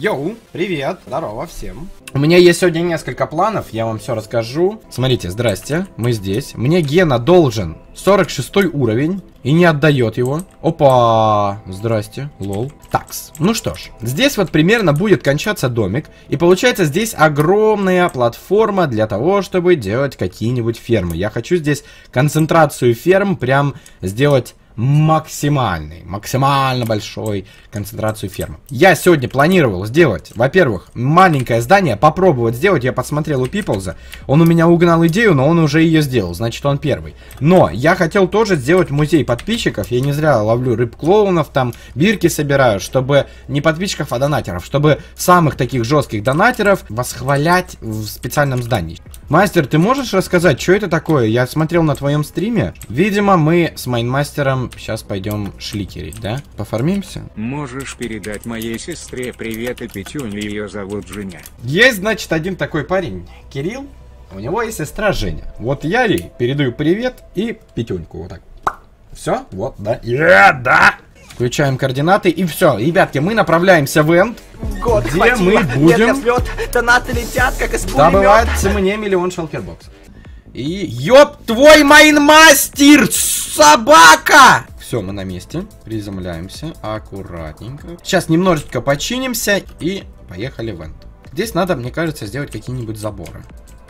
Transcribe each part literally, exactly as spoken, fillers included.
Йоу, привет, здорово всем. У меня есть сегодня несколько планов, я вам все расскажу. Смотрите, здрасте, мы здесь. Мне Гена должен сорок шестой уровень и не отдает его. Опа, здрасте, лол. Такс, ну что ж, здесь вот примерно будет кончаться домик. И получается здесь огромная платформа для того, чтобы делать какие-нибудь фермы. Я хочу здесь концентрацию ферм прям сделать максимальный, максимально большой концентрацию фермы. Я сегодня планировал сделать, во-первых, маленькое здание, попробовать сделать. Я посмотрел у Пиплза, он у меня угнал идею, но он уже ее сделал, значит он первый. Но я хотел тоже сделать музей подписчиков. Я не зря ловлю рыб-клоунов, там бирки собираю, чтобы не подписчиков, а донатеров, чтобы самых таких жестких донатеров восхвалять в специальном здании. Мастер, ты можешь рассказать, что это такое? Я смотрел на твоем стриме. Видимо, мы с Майнмастером сейчас пойдем шликерить, да? Пофармимся? Можешь передать моей сестре привет и Петюню, ее зовут Женя. Есть, значит, один такой парень, Кирилл. У него есть сестра Женя. Вот я ей передаю привет и Петюньку. Вот так. Все? Вот, да? Yeah, да! Включаем координаты и все. Ребятки, мы направляемся в энд. Год где хватило. мы будем Взлет, донаты летят, как из добывать мне миллион шалкербоксов. И ёб твой майнмастер, собака! Все, мы на месте. Приземляемся аккуратненько. Сейчас немножечко починимся и поехали в энд. Здесь надо, мне кажется, сделать какие-нибудь заборы.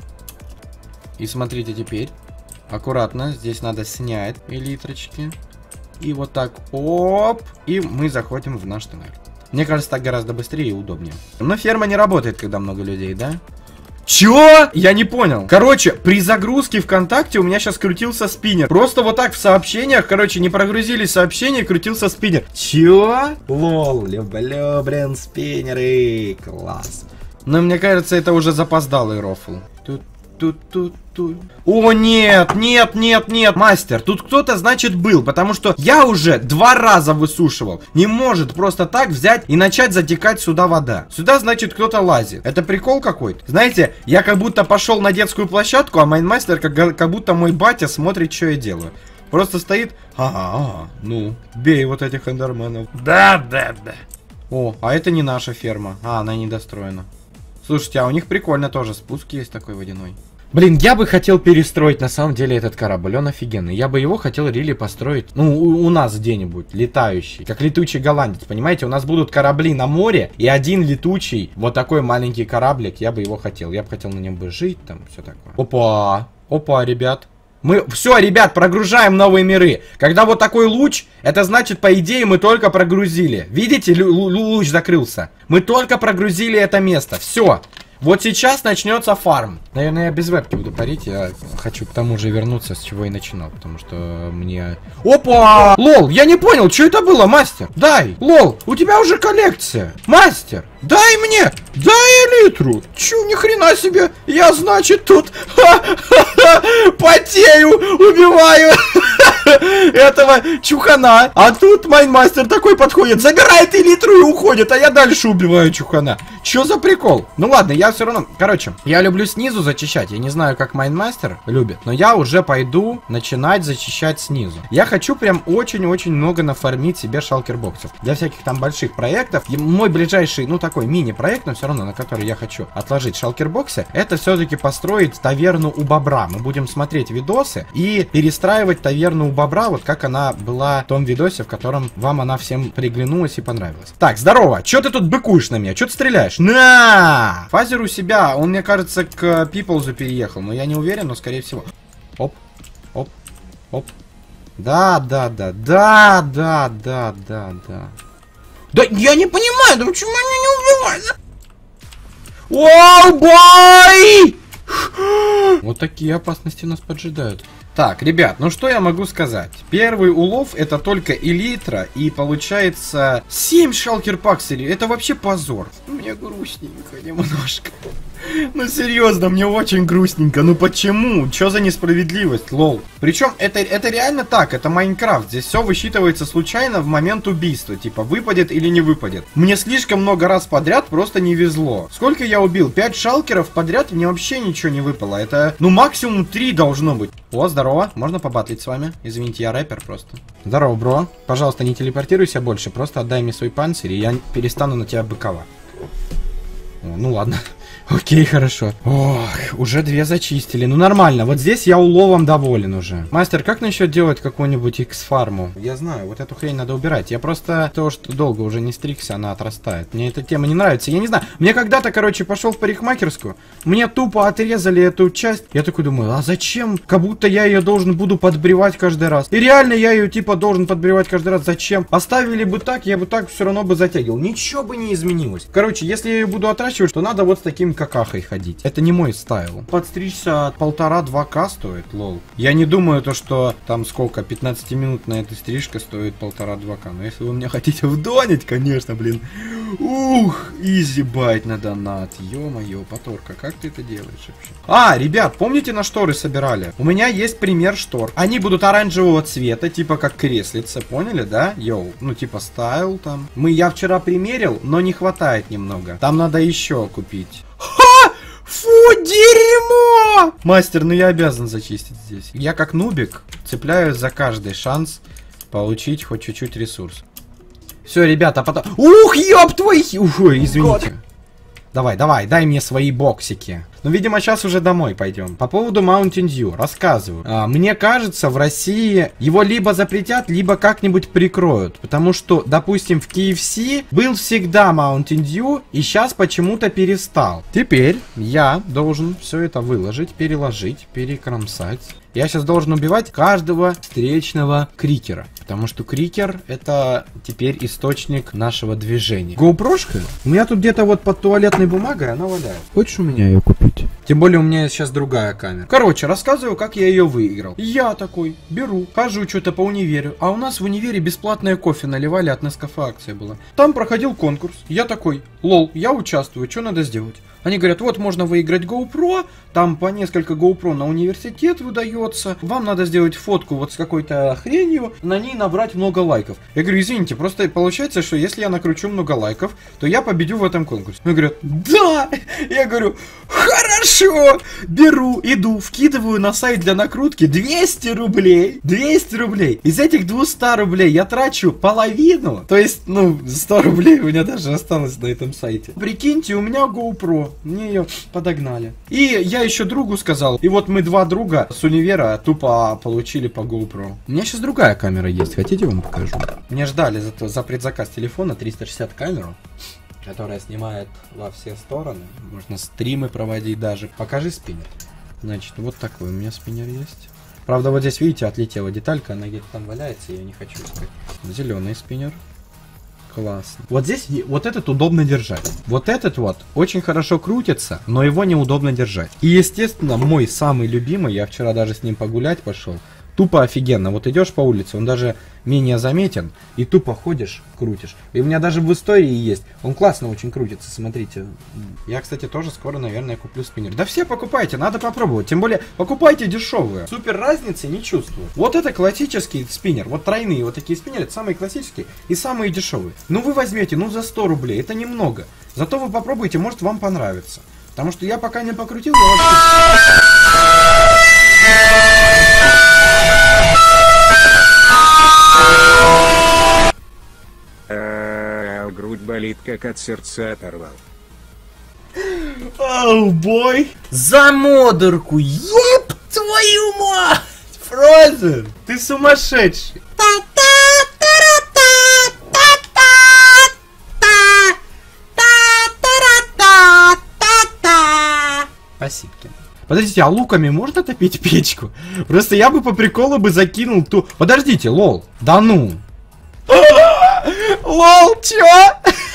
И смотрите теперь. Аккуратно, здесь надо снять элитрочки. И вот так, оп, и мы заходим в наш туннель. Мне кажется, так гораздо быстрее и удобнее. Но ферма не работает, когда много людей, да? Чё? Я не понял. Короче, при загрузке ВКонтакте у меня сейчас крутился спиннер. Просто вот так в сообщениях, короче, не прогрузили сообщения, крутился спиннер. Чё? Лол, люблю, блин, спиннеры. Класс. Но мне кажется, это уже запоздалый рофл. Тут, тут, тут. О, нет, нет, нет, нет, мастер, тут кто-то, значит, был, потому что я уже два раза высушивал. Не может просто так взять и начать затекать сюда вода. Сюда, значит, кто-то лазит. Это прикол какой-то. Знаете, я как будто пошел на детскую площадку, а майнмастер как, как будто мой батя смотрит, что я делаю. Просто стоит, ага, ага, ну, бей вот этих эндерменов. Да, да, да. О, а это не наша ферма. А, она недостроена. Слушайте, а у них прикольно тоже, спуск есть такой водяной. Блин, я бы хотел перестроить на самом деле этот корабль, он офигенный. Я бы его хотел рили построить, ну, у, у нас где-нибудь, летающий. Как летучий голландец, понимаете? У нас будут корабли на море и один летучий, вот такой маленький кораблик, я бы его хотел. Я бы хотел на нем бы жить, там, все такое. Опа, опа, ребят. Мы, все, ребят, прогружаем новые миры. Когда вот такой луч, это значит, по идее, мы только прогрузили. Видите, луч закрылся. Мы только прогрузили это место, все. Вот сейчас начнется фарм. Наверное, я без вебки буду парить. Я хочу к тому же вернуться, с чего и начинал. Потому что мне... Опа! Лол, я не понял, что это было, мастер? Дай! Лол, у тебя уже коллекция. Мастер, дай мне! Дай элитру! Чё, ни хрена себе! Я, значит, тут... потею, убиваю этого чухана. А тут майнмастер такой подходит, забирает элитру и уходит, а я дальше убиваю чухана. Чё за прикол? Ну ладно, я все равно... Короче, я люблю снизу зачищать. Я не знаю, как майнмастер любит, но я уже пойду начинать зачищать снизу. Я хочу прям очень-очень много нафармить себе шалкербоксов. Для всяких там больших проектов. И мой ближайший, ну такой мини-проект, но все равно, на который я хочу отложить шалкербоксы, это все-таки построить таверну у бобра. Мы будем смотреть видосы и перестраивать таверну у бобра, вот как она была в том видосе, в котором вам она всем приглянулась и понравилась. Так, здорово. Че ты тут быкуешь на меня? Че ты стреляешь? На! Фазер у себя, он, мне кажется, к Пиплзу переехал, но я не уверен, но скорее всего. Оп, оп, оп. Да, да, да, да, да, да, да, да. Да я не понимаю, да почему они не убивают? Оу, бой! Вот такие опасности нас поджидают. Так, ребят, ну что я могу сказать? Первый улов это только элитра, и получается семь шалкербоксов. Это вообще позор. Мне грустненько немножко. Ну серьезно, мне очень грустненько. Ну почему? Что за несправедливость, лол? Причем это, это реально так, это Майнкрафт. Здесь все высчитывается случайно в момент убийства. Типа выпадет или не выпадет. Мне слишком много раз подряд просто не везло. Сколько я убил? пять шалкеров подряд, мне вообще ничего не выпало. Это, ну максимум три должно быть. О, здорово, можно побатлить с вами. Извините, я рэпер просто. Здорово, бро. Пожалуйста, не телепортируйся больше, просто отдай мне свой панцирь, и я перестану на тебя быковать. О, ну ладно. Окей, хорошо. Ох, уже две зачистили. Ну нормально, вот здесь я уловом доволен уже. Мастер, как насчет делать какую-нибудь X-фарму? Я знаю, вот эту хрень надо убирать. Я просто то, что долго уже не стригся, она отрастает. Мне эта тема не нравится. Я не знаю, мне когда-то, короче, пошел в парикмахерскую, мне тупо отрезали эту часть. Я такой думаю, а зачем? Как будто я ее должен буду подбривать каждый раз. И реально я ее типа должен подбривать каждый раз. Зачем? Оставили бы так, я бы так все равно бы затягивал. Ничего бы не изменилось. Короче, если я ее буду отращивать, то надо вот с таким какахой ходить. Это не мой стайл. Подстричься от полтора-два ка стоит, лол. Я не думаю, то, что там сколько, пятнадцатиминутная эта стрижка стоит полтора-два ка. Но если вы меня хотите вдонить, конечно, блин. Ух, изи байт на донат. Ё-моё, Поторка, как ты это делаешь вообще? А, ребят, помните, на шторы собирали? У меня есть пример штор. Они будут оранжевого цвета, типа как креслица, поняли, да? Йоу, ну типа стайл там. Мы, я вчера примерил, но не хватает немного. Там надо еще купить. Ха! Фу, дерьмо! Мастер, ну я обязан зачистить здесь. Я как нубик цепляюсь за каждый шанс получить хоть чуть-чуть ресурс. Все, ребята, потом... Ух, ёб твой... Ух, извините. Давай, давай, дай мне свои боксики. Ну, видимо, сейчас уже домой пойдем. По поводу Mountain Dew рассказываю. А, мне кажется, в России его либо запретят, либо как-нибудь прикроют. Потому что, допустим, в кей эф си был всегда Mountain Dew, и сейчас почему-то перестал. Теперь я должен все это выложить, переложить, перекромсать. Я сейчас должен убивать каждого встречного крикера. Потому что крикер это теперь источник нашего движения. GoPro-шка? У меня тут где-то вот под туалетной бумагой она валяет. Хочешь у меня ее купить? Тем более у меня сейчас другая камера. Короче, рассказываю, как я ее выиграл. Я такой беру, хожу что-то по универу. А у нас в универе бесплатное кофе наливали, от Нескафе акция была. Там проходил конкурс. Я такой, лол, я участвую, что надо сделать? Они говорят, вот можно выиграть GoPro, там по несколько GoPro на университет выдается, вам надо сделать фотку вот с какой-то хренью, на ней набрать много лайков. Я говорю, извините, просто получается, что если я накручу много лайков, то я победю в этом конкурсе. Они говорят, да! Я говорю, хорошо! Беру, иду, вкидываю на сайт для накрутки двести рублей. двести рублей. Из этих двухсот рублей я трачу половину, то есть, ну, сто рублей у меня даже осталось на этом сайте. Прикиньте, у меня GoPro. Мне ее подогнали. И я еще другу сказал. И вот мы два друга с универа тупо получили по GoPro. У меня сейчас другая камера есть. Хотите, вам покажу? Мне ждали за, за предзаказ телефона триста шестьдесят камеру, которая снимает во все стороны. Можно стримы проводить даже. Покажи спиннер. Значит, вот такой у меня спиннер есть. Правда, вот здесь, видите, отлетела деталька. Она где-то там валяется, я не хочу искать. Зеленый спиннер. Классно. Вот здесь, вот этот удобно держать. Вот этот вот очень хорошо крутится, но его неудобно держать. И, естественно, мой самый любимый, я вчера даже с ним погулять пошел, тупо офигенно. Вот идешь по улице, он даже менее заметен, и тупо ходишь, крутишь. И у меня даже в истории есть. Он классно очень крутится, смотрите. Я, кстати, тоже скоро, наверное, куплю спиннер. Да все покупайте, надо попробовать. Тем более, покупайте дешевые. Супер разницы не чувствую. Вот это классический спиннер. Вот тройные вот такие спиннеры, это самые классические и самые дешевые. Ну вы возьмете, ну за сто рублей, это немного. Зато вы попробуйте, может вам понравится. Потому что я пока не покрутил, я вообще... грудь болит, как от сердца оторвал. Оу, бой! За модерку! Ёб твою мать! Фрозен! Ты сумасшедший! Спасибо. Подождите, а луками можно топить печку? Просто я бы по приколу бы закинул ту... Подождите, лол. Да ну. Лол, чё?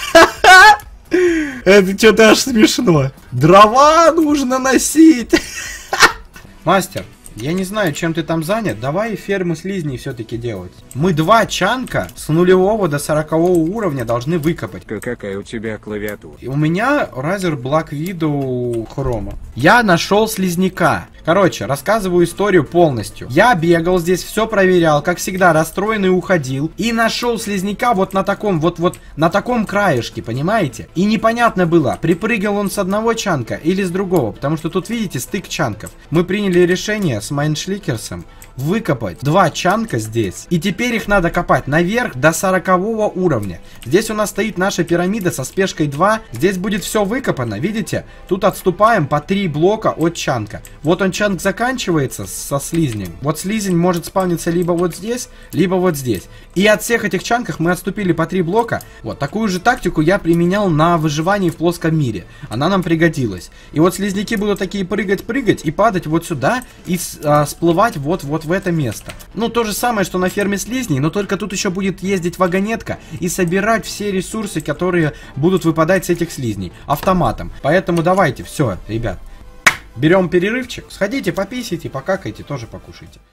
Это что-то аж смешно. Дрова нужно носить. Мастер, я не знаю, чем ты там занят. Давай фермы слизней все-таки делать. Мы два чанка с нулевого до сорокового уровня должны выкопать. Какая у тебя клавиатура? У меня Razer Black Widow Chroma. Я нашел слизняка. Короче, рассказываю историю полностью. Я бегал здесь, все проверял, как всегда, расстроенный уходил. И нашел слизняка вот на таком, вот вот на таком краешке, понимаете? И непонятно было, припрыгал он с одного чанка или с другого. Потому что тут, видите, стык чанков. Мы приняли решение с Майншликерсом выкопать два чанка здесь. И теперь их надо копать наверх до сорокового уровня. Здесь у нас стоит наша пирамида со спешкой два. Здесь будет все выкопано, видите? Тут отступаем по три блока от чанка. Вот он, чанк, заканчивается со слизнем. Вот слизень может спавниться либо вот здесь, либо вот здесь. И от всех этих чанков мы отступили по три блока. Вот такую же тактику я применял на выживании в плоском мире. Она нам пригодилась. И вот слизняки будут такие прыгать-прыгать и падать вот сюда и а, всплывать вот-вот в это место. Ну, то же самое, что на ферме слизней, но только тут еще будет ездить вагонетка и собирать все ресурсы, которые будут выпадать с этих слизней автоматом. Поэтому давайте, все, ребят, берем перерывчик, сходите, пописите, покакайте, тоже покушайте.